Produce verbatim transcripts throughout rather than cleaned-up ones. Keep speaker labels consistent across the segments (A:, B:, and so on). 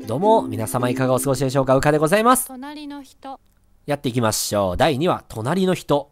A: どうも、皆様いかがお過ごしでしょうか。うかでございます。
B: 隣の人。
A: やっていきましょう。だいにわ、隣の人。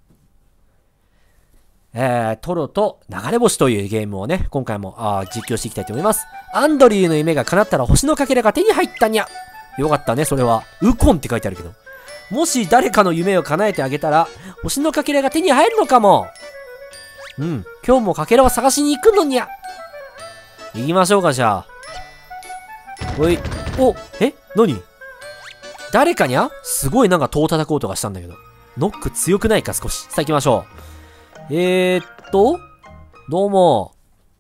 A: えー、トロと流れ星というゲームをね、今回もあ実況していきたいと思います。アンドリューの夢が叶ったら星のかけらが手に入ったにゃ。よかったね、それは。ウコンって書いてあるけど。もし誰かの夢を叶えてあげたら、星のかけらが手に入るのかも。うん、今日もかけらを探しに行くのにゃ。行きましょうか、じゃあ。おい、お、え何誰かにゃすごいなんか戸を叩こうとかしたんだけど。ノック強くないか少し。さあ行きましょう。えーっと、どうも。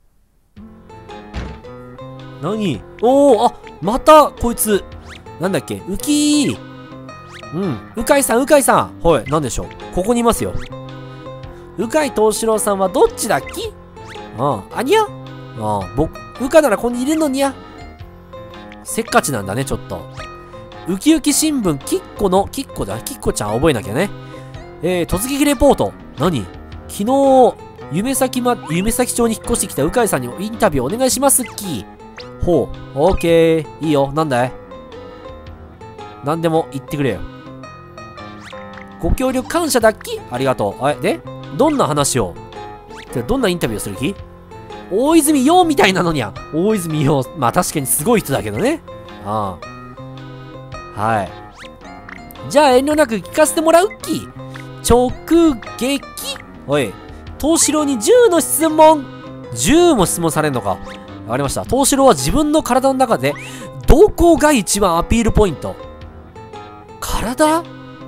A: 何おー、あ、また、こいつ。なんだっけウキー。うん。うかいさん、うかいさん。はい、なんでしょう。ここにいますよ。うかいとうしろうさんはどっちだっきああ、あにゃああ、僕、うかならここにいるのにゃ。せっかちなんだね、ちょっと。ウキウキ新聞、キッコの、キッコだ、キッコちゃん覚えなきゃね。えー、突撃レポート。何昨日、夢先ま、夢先町に引っ越してきたうかいさんにインタビューお願いしますっき。ほう、オーケー。いいよ、なんだいなんでも言ってくれよ。ご協力感謝だっきありがとう。あれ、でどんな話をどんなインタビューする気大泉洋みたいなのにゃ。大泉洋、まあ確かにすごい人だけどね。ああ。はい。じゃあ遠慮なく聞かせてもらうっき。直撃。おい、東四郎にじゅうの質問。じゅうも質問されんのか。わかりました。東四郎は自分の体の中で、どこが一番アピールポイント体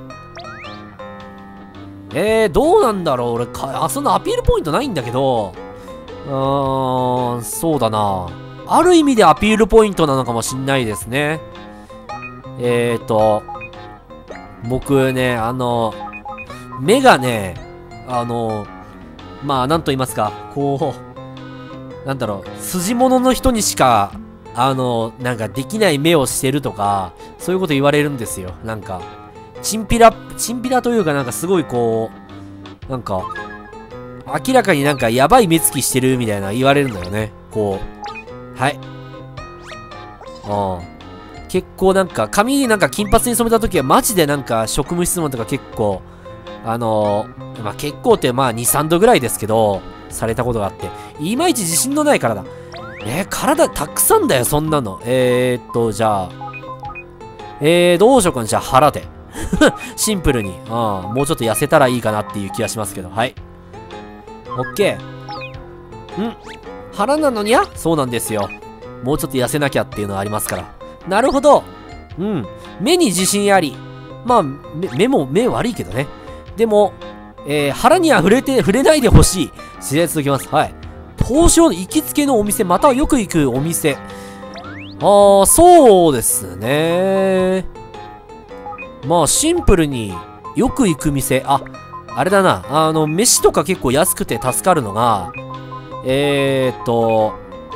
A: えー、どうなんだろう俺か、あ、そんなアピールポイントないんだけど、うーん、そうだな。ある意味でアピールポイントなのかもしんないですね。えーと、僕ね、あの、目がね、あの、まあ、なんと言いますか、こう、なんだろう、筋物の人にしか、あの、なんかできない目をしてるとか、そういうこと言われるんですよ。なんか、チンピラ、チンピラというかなんかすごいこう、なんか、明らかになんかやばい目つきしてるみたいな言われるんだよね。こう。はい。ああ。結構なんか、髪なんか金髪に染めた時はマジでなんか職務質問とか結構、あのー、まあ、結構ってまあに、さんどぐらいですけど、されたことがあって。いまいち自信のない体。えー、体たくさんだよ、そんなの。えーっと、じゃあ。えー、どうしようかな。じゃあ腹で。シンプルに。ああ、もうちょっと痩せたらいいかなっていう気がしますけど。はい。オッケー。ん腹なのにゃそうなんですよ。もうちょっと痩せなきゃっていうのはありますから。なるほど。うん。目に自信あり。まあ、目、目も、目悪いけどね。でも、えー、腹には触れて、触れないでほしい。自然続きます。はい。東証の行きつけのお店、またはよく行くお店。ああ、そうですね。まあ、シンプルによく行く店。あ、あれだな。あの、飯とか結構安くて助かるのが、えーっと、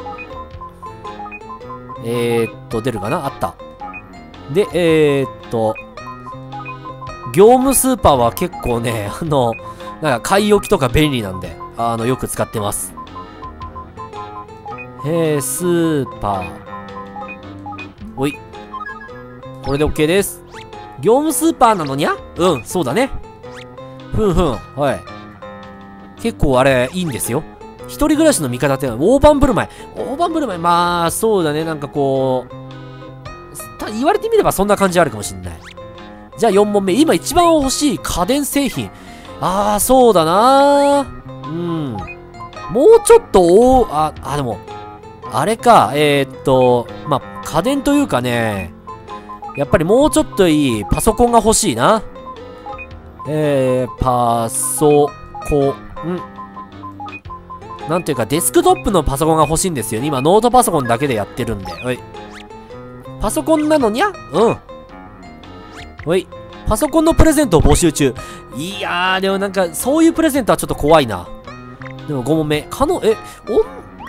A: えーっと、出るかなあった。で、えーっと、業務スーパーは結構ね、あの、なんか買い置きとか便利なんで、あの、よく使ってます。えー、スーパー。おい。これで OK です。業務スーパーなのにゃうん、そうだね。ふんふん、はい。結構あれ、いいんですよ。一人暮らしの味方ってのは、大盤振る舞い。大盤振る舞い、まあ、そうだね。なんかこう、言われてみればそんな感じあるかもしんない。じゃあよんもんめ。今一番欲しい家電製品。ああ、そうだなー。うん。もうちょっと、おあ、あ、でも、あれか、えー、っと、まあ、家電というかね、やっぱりもうちょっといいパソコンが欲しいな。えー、パソコン。なんていうか、デスクトップのパソコンが欲しいんですよね。今、ノートパソコンだけでやってるんで。おい。パソコンなのにゃうん。おい。パソコンのプレゼントを募集中。いやー、でもなんか、そういうプレゼントはちょっと怖いな。でもごもんめ。可能、え、お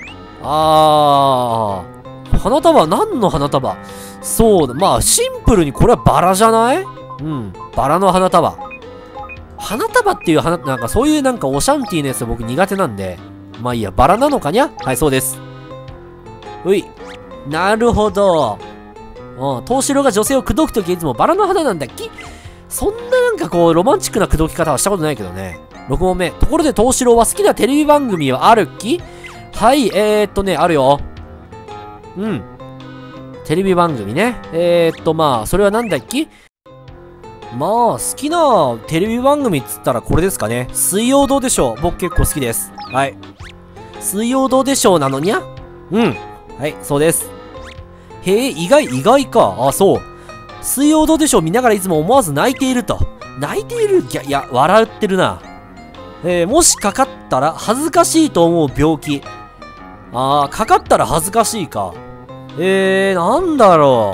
A: あー。花束、何の花束そうだ。まあ、シンプルにこれはバラじゃないうん。バラの花束。花束っていう花、なんかそういうなんかオシャンティーのやつ僕苦手なんで。まあいいや、バラなのかにゃはい、そうです。うい。なるほど。 うん、東四郎が女性を口説くときいつもバラの花なんだっけ。そんななんかこう、ロマンチックな口説き方はしたことないけどね。ろく問目。ところで東四郎は好きなテレビ番組はあるっき。はい、えーっとね、あるよ。うん。テレビ番組ね。えーっと、まあ、それはなんだっけ。まあ、好きなテレビ番組っつったらこれですかね。水曜どうでしょう。僕結構好きです。はい。水曜どうでしょうなのにゃ。うん。はい、そうです。へえ、意外、意外か。あ、そう。水曜どうでしょう見ながらいつも思わず泣いていると。泣いているいや、いや、笑ってるな。えー、もしかかったら恥ずかしいと思う病気。あー、かかったら恥ずかしいか。えー、なんだろ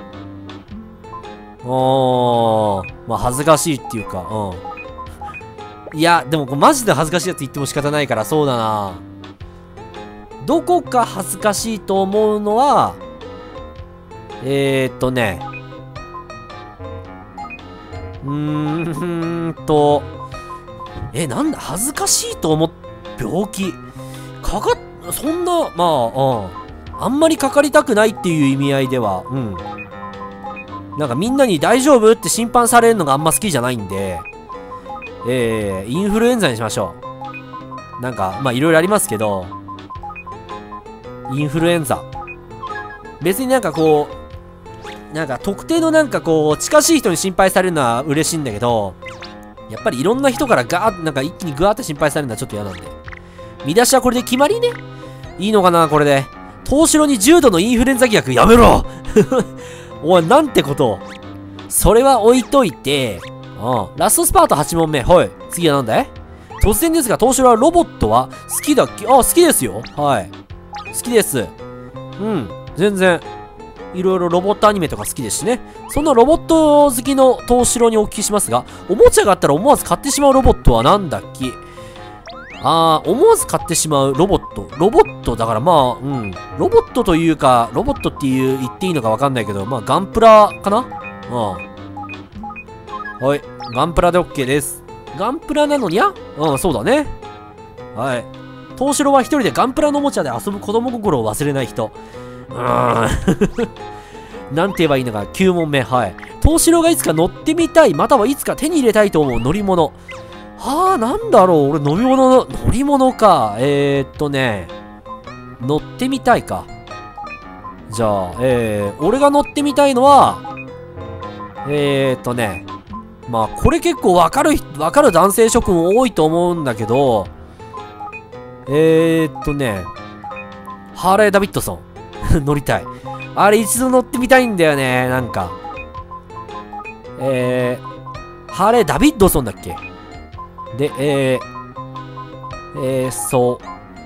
A: う。おー、まあ、恥ずかしいっていうか、うん。いや、でも、マジで恥ずかしいやつ言っても仕方ないから、そうだな。どこか恥ずかしいと思うのは、えーっとね、うーんと、え、なんだ、恥ずかしいと思っ、病気。かかっ、そんな、まあ、うん。あんまりかかりたくないっていう意味合いでは、うん。なんかみんなに大丈夫って心配されるのがあんま好きじゃないんで、えー、インフルエンザにしましょう。なんか、まあいろいろありますけど、インフルエンザ。別になんかこう、なんか特定のなんかこう、近しい人に心配されるのは嬉しいんだけど、やっぱりいろんな人からガーッ、なんか一気にグワーって心配されるのはちょっと嫌なんで。見出しはこれで決まりね。いいのかなこれで。東四郎に重度のインフルエンザ疑惑やめろおい、なんてことを。それは置いといて、うん。ラストスパートはち問目。はい。次はなんだい。突然ですが、東四郎はロボットは好きだっけ。あ、好きですよ。はい。好きです。うん。全然。いろいろロボットアニメとか好きですしね。そんなロボット好きの東四郎にお聞きしますが、おもちゃがあったら思わず買ってしまうロボットはなんだっけ。あー、思わず買ってしまうロボット。ロボットだからまあ、うん。ロボットというか、ロボットっていう言っていいのかわかんないけど、まあ、ガンプラかな。うん。はい。ガンプラで OK です。ガンプラなのにゃ。うん、そうだね。はい。東四郎は一人でガンプラのおもちゃで遊ぶ子供心を忘れない人。うーん。なんて言えばいいのか。きゅう問目。はい。東四郎がいつか乗ってみたい、またはいつか手に入れたいと思う乗り物。はあ、なんだろう。俺、乗り物の、乗り物か。えー、っとね。乗ってみたいか。じゃあ、えー、俺が乗ってみたいのは、えー、っとね。まあ、これ結構わかる、わかる男性諸君多いと思うんだけど、えー、っとね。ハーレー・ダビッドソン。乗りたい。あれ一度乗ってみたいんだよね。なんか。えー、ハーレー・ダビッドソンだっけ。で、えー、えー、そう、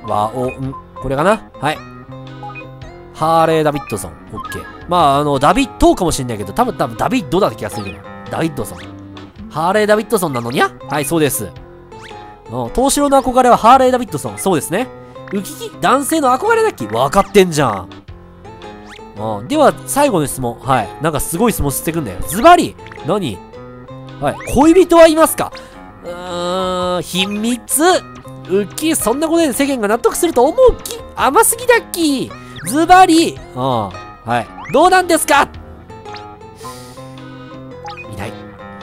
A: わ、お、ん、これかな。はい。ハーレー・ダビッドソン。オッケー。まあ、あの、ダビッドかもしんないけど、多分、多分、ダビッドだって気がするけど。ダビッドソン。ハーレー・ダビッドソンなのにゃ。はい、そうです。うん、東四郎の憧れはハーレー・ダビッドソン。そうですね。ウキキ男性の憧れだっけ。わかってんじゃん。うん、では、最後の質問。はい。なんかすごい質問してくんだよ。ズバリ何。はい。恋人はいますか。うーん、秘密。ウッキー、そんなことで世間が納得すると思うき。甘すぎだっき。ズバリ。うん。はい。どうなんですか。いない。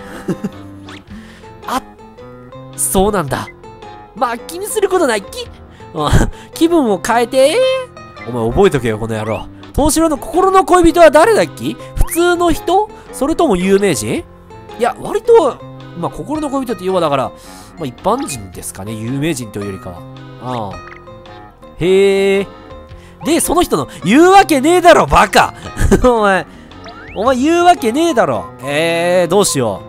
A: あ、そうなんだ。まあ、気にすることないき。うん。気分を変えて。お前覚えとけよ、この野郎。東四郎の心の恋人は誰だっき。普通の人それとも有名人。いや、割と、まあ、心の恋人って要はだから、まあ、一般人ですかね。有名人というよりかは。ああ。へえ。で、その人の、言うわけねえだろ、バカお前、お前言うわけねえだろ。えー、どうしよ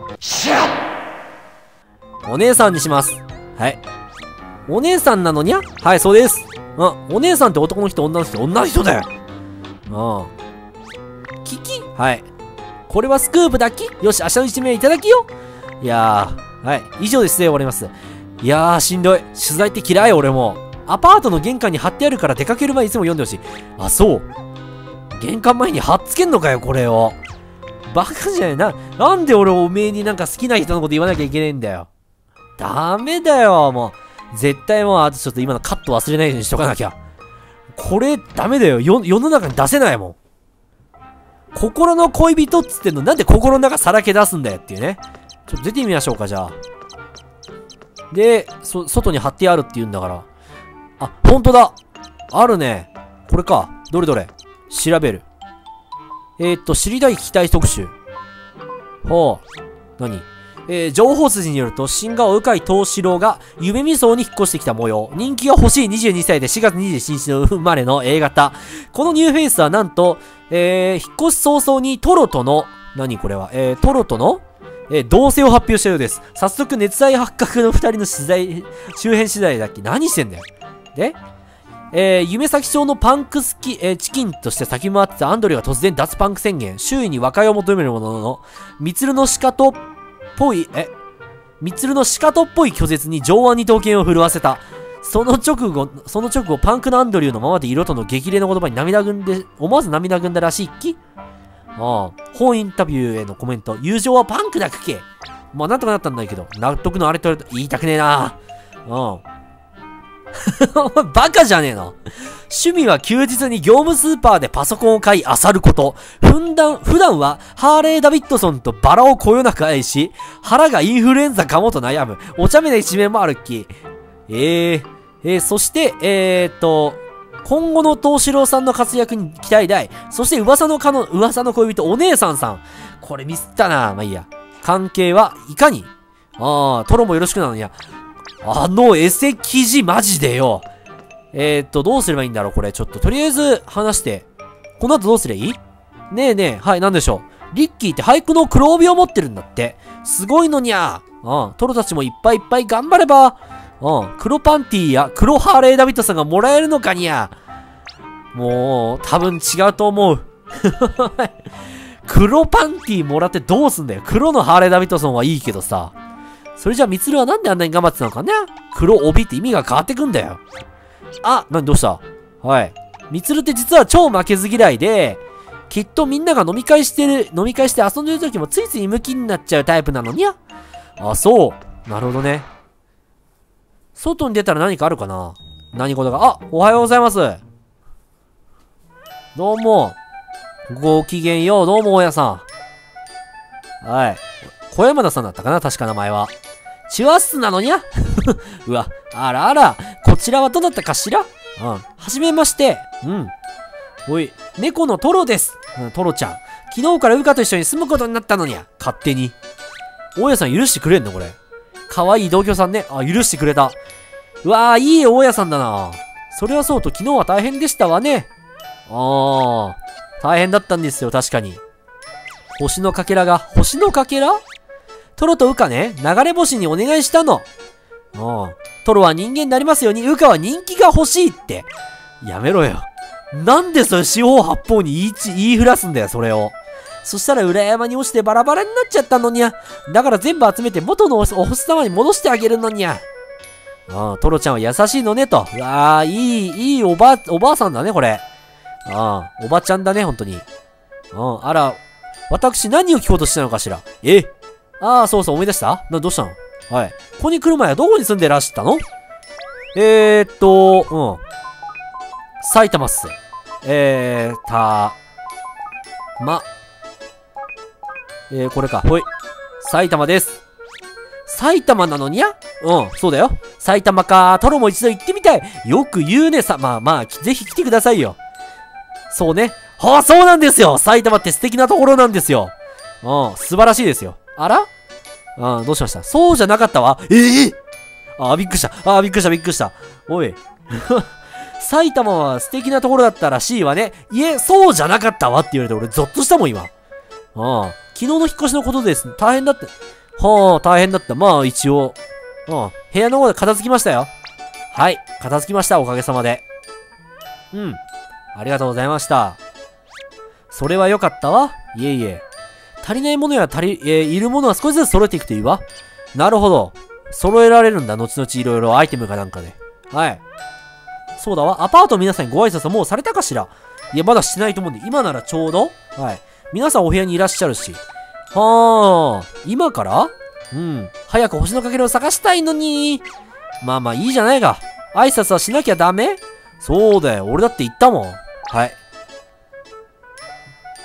A: う。お姉さんにします。はい。お姉さんなのにゃ。はい、そうです。うん。お姉さんって男の人、女の人、女の人だよ。うん。キキはい。これはスクープだっき。よし、明日の一名いただきよ。いやー、はい。以上で失礼終わります。いやー、しんどい。取材って嫌い、俺も。アパートの玄関に貼ってあるから出かける前にいつも読んでほしい。あ、そう。玄関前に貼っつけんのかよ、これを。バカじゃないな。なんで俺おめえになんか好きな人のこと言わなきゃいけないんだよ。ダメだよ、もう。絶対もう、あとちょっと今のカット忘れないようにしとかなきゃ。これ、ダメだよ。よ、世の中に出せないもん。 心の恋人っつってんの、なんで心の中さらけ出すんだよっていうね。ちょっと出てみましょうか、じゃあ。で、そ、外に貼ってあるって言うんだから。あ、ほんとだ。あるね。これか。どれどれ。調べる。えー、っと、知りたい聞きたい特集。ほう。何えー、情報筋によると、新顔鵜飼藤四郎が夢見荘に引っ越してきた模様。人気が欲しいにじゅうにさいでしがつにじゅうしちにちの生まれの A 型。このニューフェイスはなんと、えー、引っ越し早々にトロとの、何これは、えー、トロとの、えー、同棲を発表したようです。早速熱愛発覚の二人の取材、周辺取材だっけ何してんだよ。でえー、夢咲町のパンクスキ、えー、チキンとして先回ってたアンドリューが突然脱パンク宣言。周囲に和解を求めるものの、ミツルのシカトっぽい、え、ミツルのシカトっぽい拒絶に上腕二頭筋を震わせた。その直後、その直後、パンクのアンドリューのままで色との激励の言葉に涙ぐんで、思わず涙ぐんだらしいっきああ、本インタビューへのコメント。友情はパンクだっけ。まあ、なんとかなったんだけど、納得のあれと言いたくねえな。うん。バカじゃねえの。趣味は休日に業務スーパーでパソコンを買い漁ること。普段、普段はハーレー・ダビッドソンとバラをこよなく愛し、腹がインフルエンザかもと悩む。お茶目な一面もあるっき。えー、えー、そして、えーっと、今後の東四郎さんの活躍に期待大。そして噂のかの、噂の恋人お姉さんさん。これミスったな。まあいいや。関係はいかにああ、トロもよろしくなのにや。あのエセ記事マジでよ。えー、っと、どうすればいいんだろうこれ。ちょっと、とりあえず話して。この後どうすればいい？ねえねえ、はい、なんでしょう。リッキーって俳句の黒帯を持ってるんだって。すごいのにゃー。うん、トロたちもいっぱいいっぱい頑張れば。うん、黒パンティーや黒ハーレー・ダビッドさんがもらえるのかにゃ。もう、多分違うと思う。黒パンティーもらってどうすんだよ。黒のハーレー・ダビッドソンはいいけどさ。それじゃあ、ミツルはなんであんなに頑張ってたのかね。黒帯って意味が変わってくんだよ。あ、なにどうしたはい。ミツルって実は超負けず嫌いで、きっとみんなが飲み会してる、飲み会して遊んでる時もついついムキになっちゃうタイプなのにゃ。あ、そう。なるほどね。外に出たら何かあるかな何事が。あ、おはようございます。どうも。ごきげんよう。どうも、大家さん。はい。小山田さんだったかな確か名前は。チワッスなのにゃうわ、あらあら。こちらはどなたかしらうん。はじめまして。うん。おい、猫のトロです。うん、トロちゃん。昨日からウカと一緒に住むことになったのにゃ。勝手に。大家さん許してくれんのこれ。かわいい同居さんね。あ、許してくれた。うわー、いい大家さんだな。それはそうと昨日は大変でしたわね。あー、大変だったんですよ、確かに。星のかけらが、星のかけらトロとウカね、流れ星にお願いしたの。うん。トロは人間になりますように、ウカは人気が欲しいって。やめろよ。なんでそれ四方八方に言いち、言いふらすんだよ、それを。そしたら裏山に落ちてバラバラになっちゃったのにゃ。だから全部集めて元のお星様に戻してあげるのにゃ。ああ、トロちゃんは優しいのねと。うわあ、いい、いいおば、おばあさんだね、これ。ああ、おばちゃんだね、ほんとに。うん、あら、私何を聞こうとしたのかしら。えああ、そうそう、思い出したな、どうしたのはい。ここに来る前はどこに住んでらしたのえーっと、うん。埼玉っす。えー、た、ま、えー、これか。ほい。埼玉です。埼玉なのにゃうん、そうだよ。埼玉か。トロも一度行ってみたい。よく言うねさ。まあまあ、ぜひ来てくださいよ。そうね。はあ、そうなんですよ。埼玉って素敵なところなんですよ。うん、素晴らしいですよ。あらうん、どうしましたそうじゃなかったわ。ええー、あ、びっくりした。あ、びっくりした、びっくりした。おい。埼玉は素敵なところだったらしいわね。いえ、そうじゃなかったわって言われて俺ゾッとしたもん、今。ああ、昨日の引っ越しのことです。大変だって。はあ、大変だった。まあ、一応。うん。部屋の方で片付きましたよ。はい。片付きました。おかげさまで。うん。ありがとうございました。それは良かったわ。いえいえ。足りないものや足り、えー、いるものは少しずつ揃えていくといいわ。なるほど。揃えられるんだ。後々いろいろアイテムかなんかで。はい。そうだわ。アパート皆さんにご挨拶はもうされたかしら？いや、まだしてないと思うんで、今ならちょうどはい。皆さんお部屋にいらっしゃるし。はあ、今からうん。早く星のかけらを探したいのに。まあまあいいじゃないか。挨拶はしなきゃダメ？そうだよ。俺だって言ったもん。はい。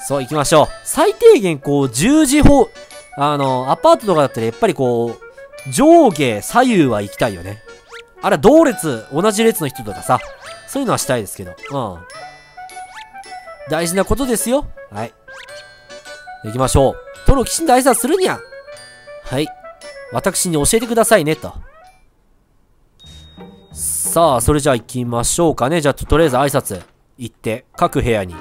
A: そう、行きましょう。最低限、こう、十字方、あの、アパートとかだったら、やっぱりこう、上下、左右は行きたいよね。あれは同列、同じ列の人とかさ、そういうのはしたいですけど。うん。大事なことですよ。はい。行きましょう。トロきちんと挨拶するにゃ。はい。私に教えてくださいね、と。さあ、それじゃあ行きましょうかね。じゃあ、とりあえず挨拶行って、各部屋に。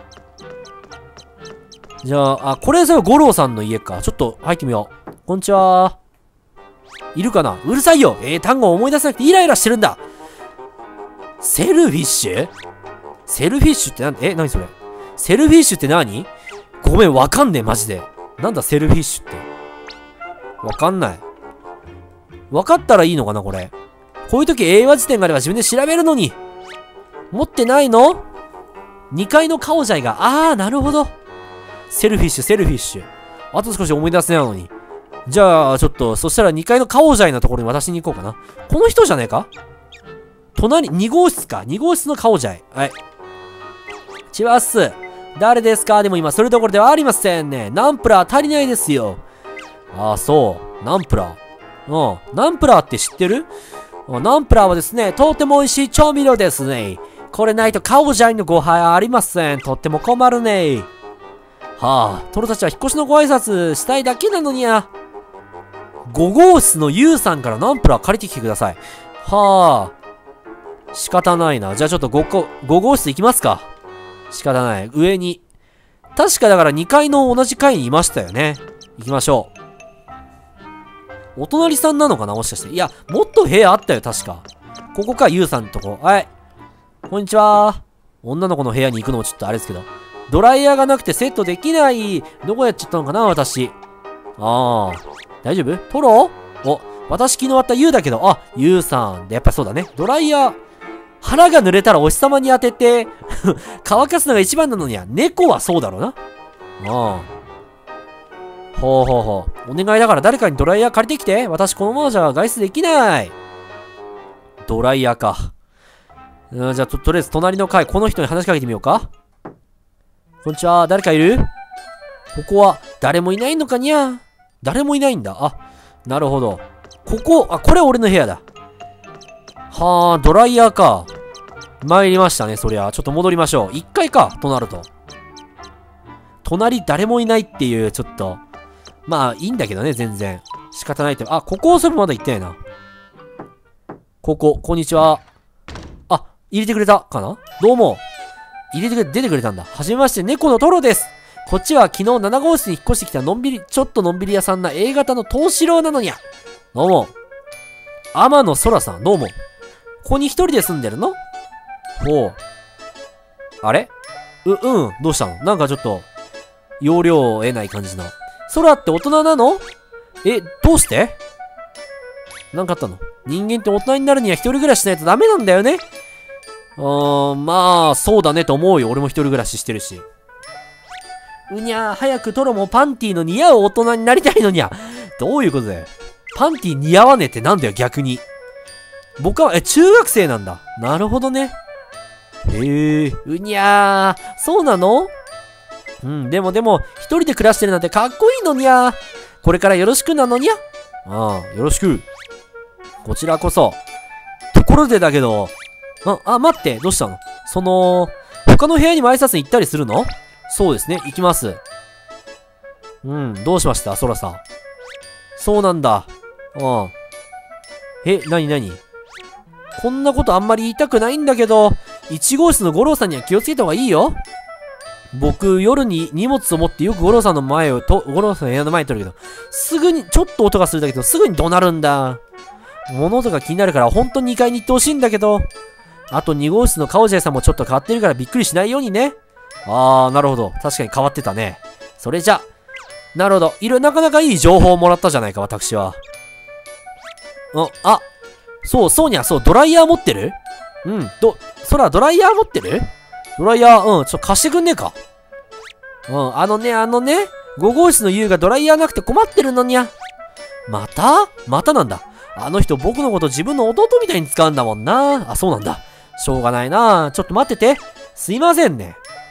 A: じゃあ、あ、これさ、五郎さんの家か。ちょっと入ってみよう。こんにちは。いるかな？うるさいよ。えー、単語を思い出せなくてイライラしてるんだ。セルフィッシュ？セルフィッシュってなんえ、なにそれ？セルフィッシュって何？ごめん、わかんねえ、マジで。なんだ、セルフィッシュって。わかんない。わかったらいいのかな、これ。こういう時、英和辞典があれば自分で調べるのに。持ってないの？ に 階のカオジャイが、あー、なるほど。セルフィッシュ、セルフィッシュ。あと少し思い出せないのに。じゃあ、ちょっと、そしたらにかいのカオジャイのところに渡しに行こうかな。この人じゃねえか？隣、に号室か。に号室のカオジャイ。はい。チワッス。誰ですか？でも今、それどころではありませんね。ナンプラー足りないですよ。ああ、そう。ナンプラー。うん。ナンプラーって知ってる？ナンプラーはですね、とても美味しい調味料ですね。これないとカオジャイのご飯ありません。とっても困るね。はあ、トロたちは引っ越しのご挨拶したいだけなのにゃ。ご号室のユウさんからナンプラー借りてきてください。はあ。仕方ないな。じゃあちょっと 5, ご号室行きますか。仕方ない。上に。確かだからにかいの同じ階にいましたよね。行きましょう。お隣さんなのかなもしかして。いや、もっと部屋あったよ、確か。ここか、ユウさんのとこ。はい。こんにちは。女の子の部屋に行くのもちょっとあれですけど。ドライヤーがなくてセットできない。どこやっちゃったのかな私。ああ。大丈夫？トロ？お、私昨日会ったユウだけど、あ、ユウさん。で、やっぱそうだね。ドライヤー。腹が濡れたらお日様に当てて、乾かすのが一番なのには、猫はそうだろうな。ああ。ほうほうほう。お願いだから誰かにドライヤー借りてきて。私このままじゃ外出できない。ドライヤーか。うん、じゃあと、とりあえず隣の階、この人に話しかけてみようか。こんにちは。誰かいる？ここは誰もいないのかにゃ？誰もいないんだ。あ、なるほど。ここ、あ、これ俺の部屋だ。はあ、ドライヤーか。参りましたね、そりゃ。ちょっと戻りましょう。いっかいか、となると。隣誰もいないっていう、ちょっと。まあ、いいんだけどね、全然。仕方ないと。あ、ここをそれまだ行ってないな。ここ、こんにちは。あ、入れてくれたかな？どうも。入れてくれ、出てくれたんだ。はじめまして、猫のトロです。こっちは昨日なな号室に引っ越してきたのんびり、ちょっとのんびり屋さんな A 型の東四郎なのにゃ。どうも。天野空さん、どうも。ここに一人で住んでるの？ほう。あれ？う、うん。どうしたの？なんかちょっと、要領を得ない感じの。空って大人なの？え、どうして？なんかあったの？人間って大人になるには一人暮らししないとダメなんだよね。うーん、まあ、そうだねと思うよ。俺も一人暮らししてるし。うにゃー、早くトロもパンティーの似合う大人になりたいのにゃ。どういうことだよ。パンティー似合わねえってなんだよ、逆に。僕は、え、中学生なんだ。なるほどね。へえ、うにゃー、そうなの？うん、でもでも、一人で暮らしてるなんてかっこいいのにゃー。これからよろしくなのにゃ。ああ、よろしく。こちらこそ。ところでだけど、あ、あ、待って、どうしたの？その、他の部屋にも挨拶に行ったりするの？そうですね、行きます。うん、どうしました？ソラさん。そうなんだ。うん。え、なになに？こんなことあんまり言いたくないんだけど、いち号室の五郎さんには気をつけた方がいいよ。僕、夜に荷物を持ってよく五郎さんの前を、と、五郎さんの部屋の前に撮るけど、すぐに、ちょっと音がするだけど、すぐに怒鳴るんだ。物とか気になるから、ほんとにかいに行ってほしいんだけど。あとに号室のカオジェイさんもちょっと変わってるからびっくりしないようにね。あー、なるほど。確かに変わってたね。それじゃ。なるほど。いろ、なかなかいい情報をもらったじゃないか、私は。うん、あ、そう、そうにゃ、そう、ドライヤー持ってる？うん、ど、そら、ドライヤー持ってる？ドライヤー、うん、ちょっと貸してくんねえか。うん、あのね、あのね、ご号室の優がドライヤーなくて困ってるのにゃ。また？またなんだ。あの人僕のこと自分の弟みたいに使うんだもんな。あ、そうなんだ。しょうがないな。ちょっと待ってて。すいませんね。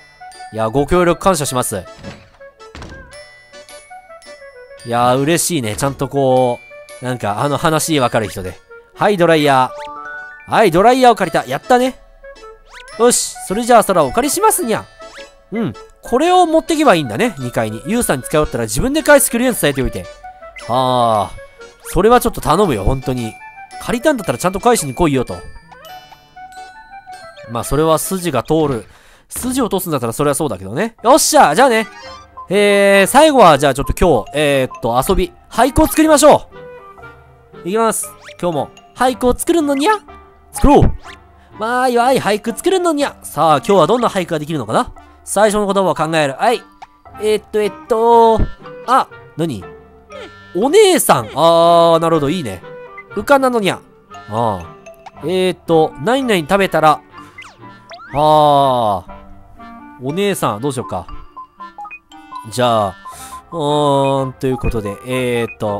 A: いや、ご協力感謝します。いやー、嬉しいね。ちゃんとこう、なんか、あの話わかる人で。はい、ドライヤー。はい、ドライヤーを借りた。やったね。よし、それじゃあ、空をお借りしますにゃ。うん。これを持ってけばいいんだね、にかいに。ユウさんに使いよったら自分で返してくれるように伝えておいて。はあ。それはちょっと頼むよ、本当に。借りたんだったらちゃんと返しに来いよと。まあ、それは筋が通る。筋を通すんだったらそれはそうだけどね。よっしゃ、じゃあね。えー、最後は、じゃあちょっと今日、えー、っと、遊び。俳句を作りましょう。いきます。今日も、俳句を作るのにゃ作ろう。まあ、いわい、俳句作るのにゃ。さあ、今日はどんな俳句ができるのかな。最初の言葉を考える。はい。えー、っと、えっと、あ、なにお姉さん。あー、なるほど、いいね。うかなのにゃ。あー。えー、っと、何々食べたら、あー。お姉さん、どうしようか。じゃあ、うーん、ということで、えー、っと、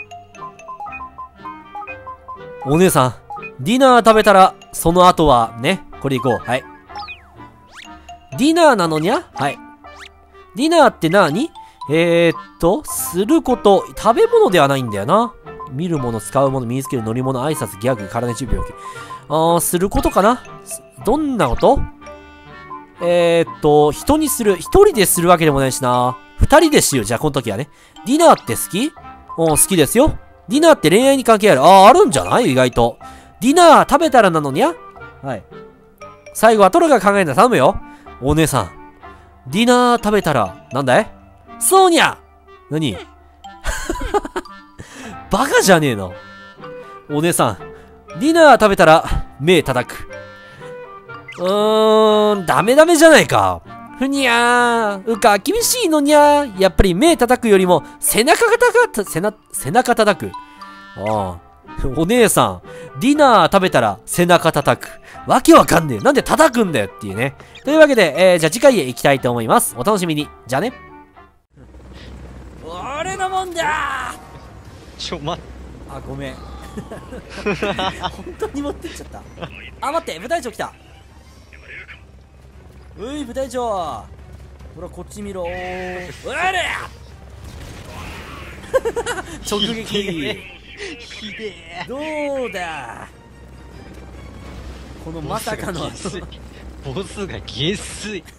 A: お姉さん、ディナー食べたら、その後は、ね、これいこう。はい。ディナーなのにゃはい。ディナーって何えー、っと、すること、食べ物ではないんだよな。見るもの、使うもの、身につける乗り物、挨拶、ギャグ、体に準備を受け。あー、することかなどんなことえー、っと、人にする。一人でするわけでもないしな。二人でしよう。じゃあ、この時はね。ディナーって好きうん、好きですよ。ディナーって恋愛に関係ある。あー、あるんじゃない意外と。ディナー食べたらなのにゃはい。最後はトロが考えたら頼むよ。お姉さん。ディナー食べたら、なんだいそうにゃ何バカじゃねえの。お姉さん。ディナー食べたら、目叩く。うーん、ダメダメじゃないか。ふにゃー。うか、厳しいのにゃー。やっぱり目叩くよりも、背中がたか、背な、背中叩く。ああ。お姉さん、ディナー食べたら背中叩く。わけわかんねえ。なんで叩くんだよっていうね。というわけで、えー、じゃあ次回へ行きたいと思います。お楽しみに。じゃあね。俺のもんだー
B: ちょ、待っ
A: あ、ごめん。本当に持ってっちゃった。あ、待って、部隊長来た。うい、部隊長。ほら、こっち見ろー。うわれ直撃。
B: ひでえ。
A: どうだこのまさかの
B: ボスが下水。